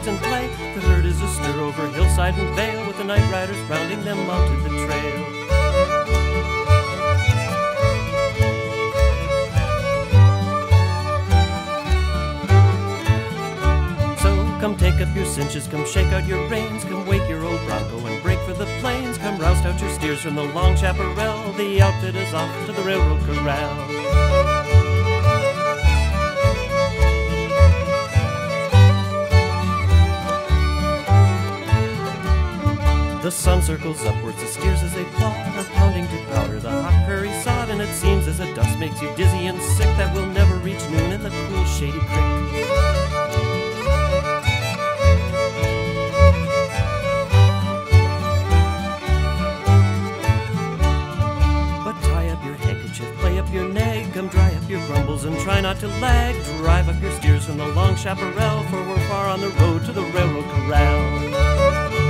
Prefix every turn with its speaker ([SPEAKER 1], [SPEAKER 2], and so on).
[SPEAKER 1] dance and play. The herd is astir over hillside and vale, with the night riders rounding them onto the trail. Come take up your cinches, come shake out your reins, come wake your old bronco and break for the plains. Come roust out your steers from the long chaparral, the outfit is off to the Railroad Corral. The sun circles upwards, the steers as they plod are pounding to powder the hot prairie sod, and it seems as the dust makes you dizzy and sick that we'll never reach noon in the cool shady creek. Your nag, come dry up your grumbles and try not to lag. Drive up your steers from the long chaparral, for we're far on the road to the Railroad Corral.